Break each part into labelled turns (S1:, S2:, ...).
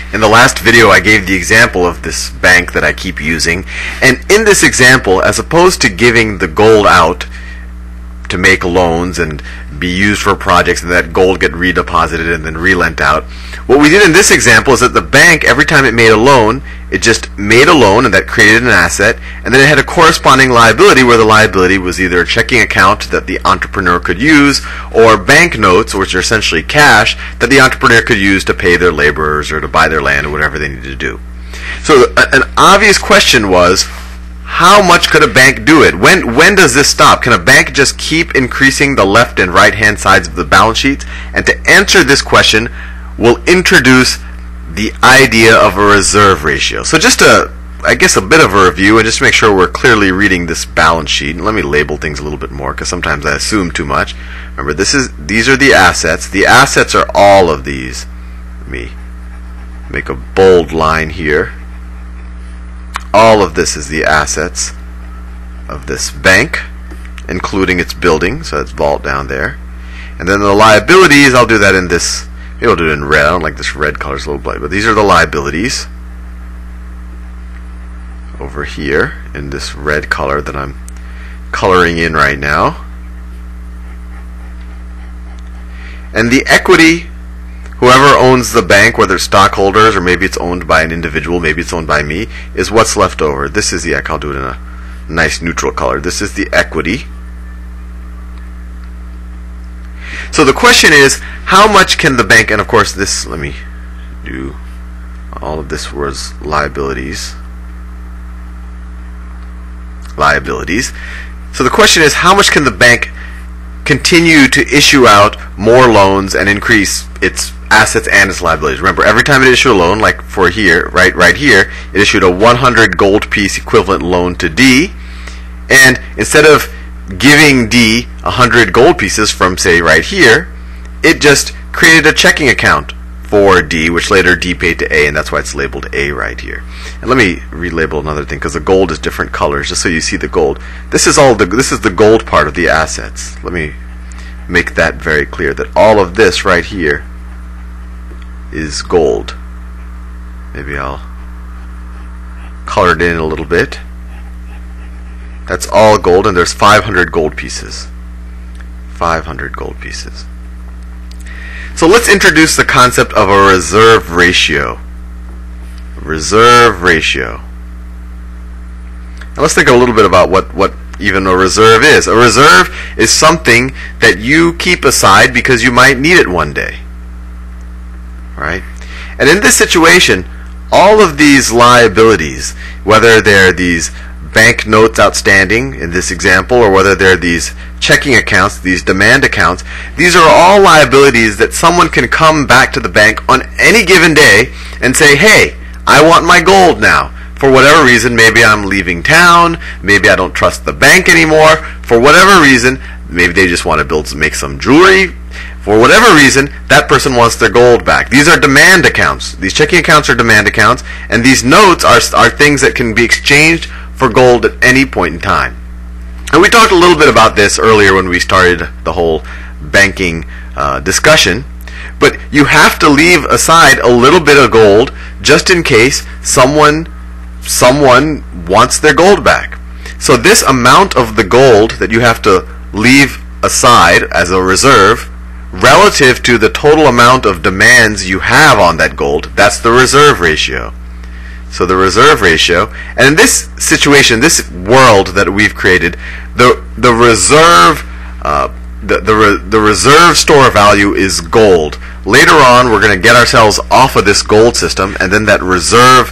S1: In the last video I gave the example of this bank that I keep using, and in this example, as opposed to giving the gold out to make loans and be used for projects and that gold get redeposited and then relent out, what we did in this example is that the bank, every time it made a loan, it just made a loan and that created an asset, and then it had a corresponding liability where the liability was either a checking account that the entrepreneur could use or bank notes, which are essentially cash, that the entrepreneur could use to pay their laborers or to buy their land or whatever they needed to do. So an obvious question was, how much could a bank do it? When does this stop? Can a bank just keep increasing the left and right hand sides of the balance sheets? And to answer this question, we'll introduce the idea of a reserve ratio. So just I guess a bit of a review, and just to make sure we're clearly reading this balance sheet. And let me label things a little bit more, because sometimes I assume too much. Remember, these are the assets. The assets are all of these. Let me make a bold line here. All of this is the assets of this bank, including its building, so it's vault down there. And then the liabilities, I'll do that in this, maybe I'll do it in red. I don't like this red color, it's a little bright, but these are the liabilities over here in this red color that I'm coloring in right now. And the equity, whoever owns the bank, whether it's stockholders or maybe it's owned by an individual, maybe it's owned by me, is what's left over. This is the equity. I'll do it in a nice neutral color. This is the equity. So the question is, how much can the bank, and of course this, let me do, all of this was liabilities. Liabilities. So the question is, how much can the bank continue to issue out more loans and increase its assets and its liabilities? Remember, every time it issued a loan, like for here, right here, it issued a 100 gold piece equivalent loan to D, and instead of giving D 100 gold pieces from, say, right here, it just created a checking account for D, which later D paid to A, and that's why it's labeled A right here. And let me relabel another thing, because the gold is different colors, just so you see the gold. This is the gold part of the assets. Let me make that very clear, that all of this right here is gold. Maybe I'll color it in a little bit. That's all gold, and there's 500 gold pieces. 500 gold pieces. So let's introduce the concept of a reserve ratio. Reserve ratio. Now let's think a little bit about what even a reserve is. A reserve is something that you keep aside because you might need it one day. Right? And in this situation, all of these liabilities, whether they're these bank notes outstanding in this example, or whether they're these checking accounts, these demand accounts, these are all liabilities that someone can come back to the bank on any given day and say, hey, I want my gold now. For whatever reason, maybe I'm leaving town, maybe I don't trust the bank anymore, for whatever reason, maybe they just want to make some jewelry. For whatever reason, that person wants their gold back. These are demand accounts. These checking accounts are demand accounts, and these notes are things that can be exchanged for gold at any point in time. And we talked a little bit about this earlier when we started the whole banking discussion, but you have to leave aside a little bit of gold just in case someone wants their gold back. So this amount of the gold that you have to leave aside as a reserve relative to the total amount of demands you have on that gold, that's the reserve ratio. So the reserve ratio, and in this situation, this world that we've created, the reserve store value is gold. Later on, we're going to get ourselves off of this gold system, and then that reserve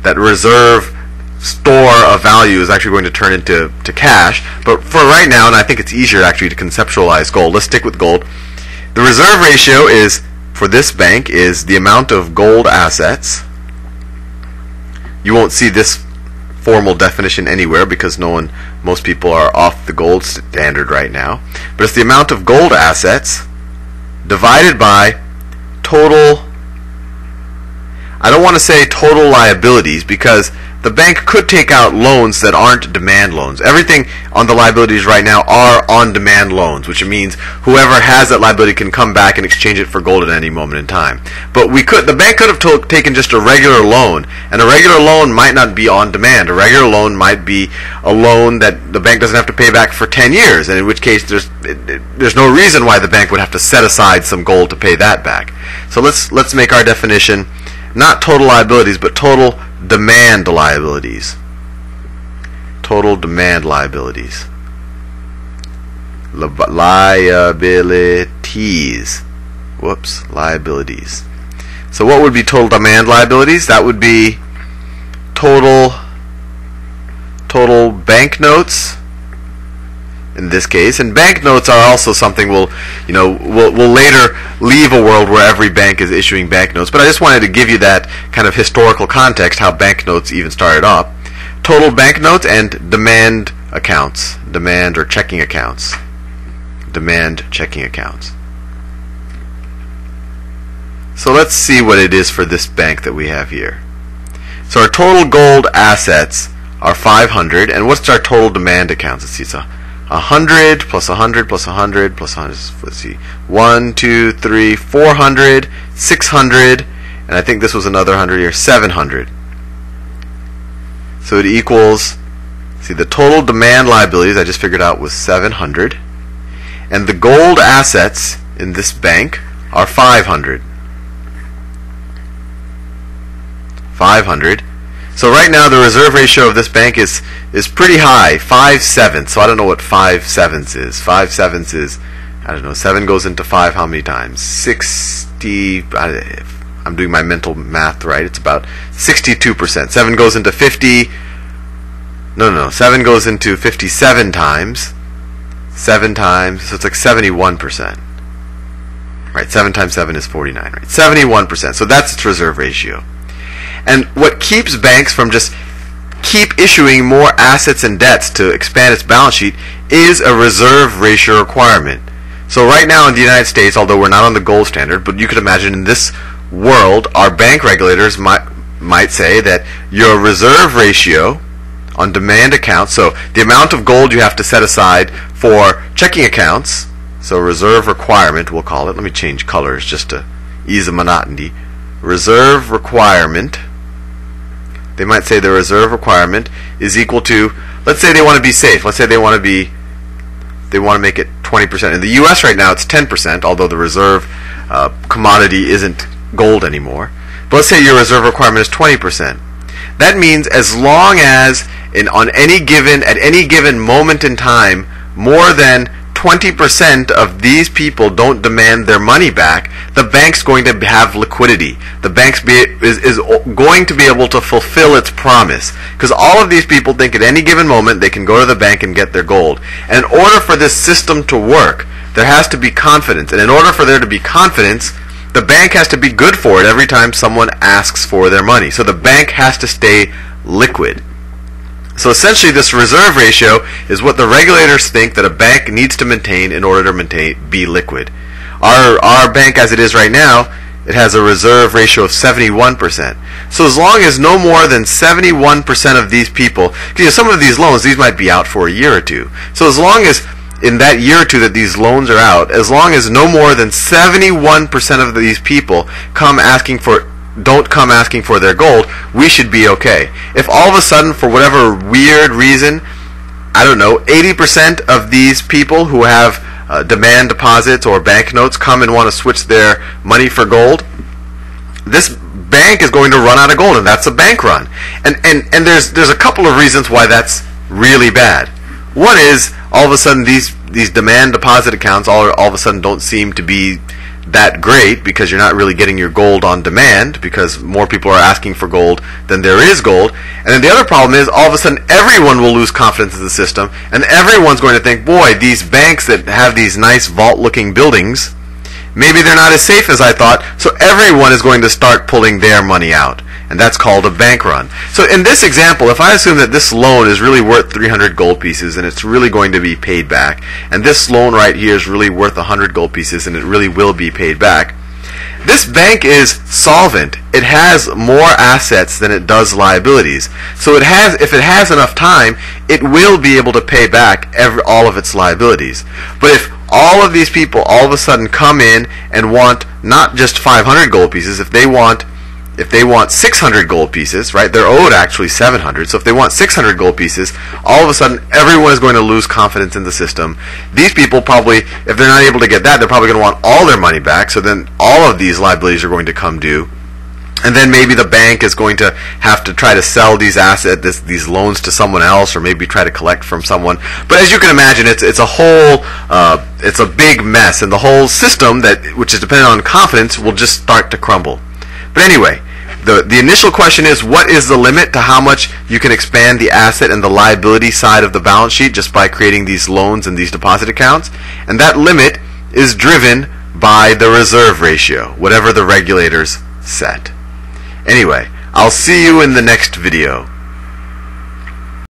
S1: store of value is actually going to turn into cash. But for right now, and I think it's easier actually to conceptualize gold, let's stick with gold. The reserve ratio is, for this bank, is the amount of gold assets. You won't see this formal definition anywhere because most people are off the gold standard right now. But it's the amount of gold assets divided by total, I don't want to say total liabilities, because the bank could take out loans that aren't demand loans. Everything on the liabilities right now are on-demand loans, which means whoever has that liability can come back and exchange it for gold at any moment in time. But the bank could have taken just a regular loan, and a regular loan might not be on demand. A regular loan might be a loan that the bank doesn't have to pay back for 10 years, and in which case there's no reason why the bank would have to set aside some gold to pay that back. So let's make our definition not total liabilities, but total demand liabilities. Total demand liabilities. Liabilities. Whoops, liabilities. So what would be total demand liabilities? That would be total banknotes in this case. And banknotes are also something we'll later leave a world where every bank is issuing banknotes. But I just wanted to give you that kind of historical context, how banknotes even started up. Total banknotes and demand accounts, demand or checking accounts, demand checking accounts. So let's see what it is for this bank that we have here. So our total gold assets are 500, and what's our total demand accounts? Let's see, it's 100 plus 100 plus 100 plus 100. Let's see, 1, 2, 3, 400, 600, and I think this was another 100 here, 700. So it equals, see, the total demand liabilities I just figured out was 700, and the gold assets in this bank are 500. 500. So right now the reserve ratio of this bank is pretty high, 5/7. So I don't know what 5/7 is. 5/7 is, I don't know, 7 goes into 5 how many times? 60, I'm doing my mental math right, it's about 62%. 7 goes into 50, no, 7 goes into 57 times, 7 times, so it's like 71%. Right, 7 times 7 is 49, right? 71%, so that's its reserve ratio. And what keeps banks from just keep issuing more assets and debts to expand its balance sheet is a reserve ratio requirement. So right now in the United States, although we're not on the gold standard, but you could imagine in this world, our bank regulators might say that your reserve ratio on demand accounts, so the amount of gold you have to set aside for checking accounts, so reserve requirement we'll call it, let me change colors just to ease the monotony, reserve requirement, they might say the reserve requirement is equal to, let's say they want to be safe, let's say they want to make it 20%. In the US right now it's 10%, although the reserve commodity isn't gold anymore. But let's say your reserve requirement is 20%. That means as long as at any given moment in time, more than 20% of these people don't demand their money back, the bank's going to have liquidity. The bank is going to be able to fulfill its promise. Because all of these people think at any given moment they can go to the bank and get their gold. And in order for this system to work, there has to be confidence. And in order for there to be confidence, the bank has to be good for it every time someone asks for their money. So the bank has to stay liquid. So essentially this reserve ratio is what the regulators think that a bank needs to maintain in order to be liquid. Our bank as it is right now, it has a reserve ratio of 71%. So as long as no more than 71% of these people, because some of these loans, these might be out for a year or two. So as long as in that year or two that these loans are out, as long as no more than 71% of these people don't come asking for their gold, we should be okay. If all of a sudden, for whatever weird reason, I don't know, 80% of these people who have demand deposits or banknotes come and want to switch their money for gold, this bank is going to run out of gold, and that's a bank run. And there's a couple of reasons why that's really bad. One is, all of a sudden these demand deposit accounts all of a sudden don't seem to be that great because you're not really getting your gold on demand because more people are asking for gold than there is gold. And then the other problem is all of a sudden everyone will lose confidence in the system, and everyone's going to think, boy, these banks that have these nice vault-looking buildings, maybe they're not as safe as I thought, so everyone is going to start pulling their money out. And that's called a bank run. So in this example, if I assume that this loan is really worth 300 gold pieces and it's really going to be paid back, and this loan right here is really worth 100 gold pieces and it really will be paid back, this bank is solvent. It has more assets than it does liabilities. So if it has enough time, it will be able to pay back all of its liabilities. But if all of these people all of a sudden come in and want not just 500 gold pieces, if they want 600 gold pieces, right? They're owed actually 700. So if they want 600 gold pieces, all of a sudden everyone is going to lose confidence in the system. These people probably, if they're not able to get that, they're probably going to want all their money back. So then all of these liabilities are going to come due. And then maybe the bank is going to have to try to sell these assets, these loans to someone else, or maybe try to collect from someone. But as you can imagine, it's a whole, it's a big mess, and the whole system which is dependent on confidence, will just start to crumble. But anyway, the initial question is, what is the limit to how much you can expand the asset and the liability side of the balance sheet just by creating these loans and these deposit accounts? And that limit is driven by the reserve ratio, whatever the regulators set. Anyway, I'll see you in the next video.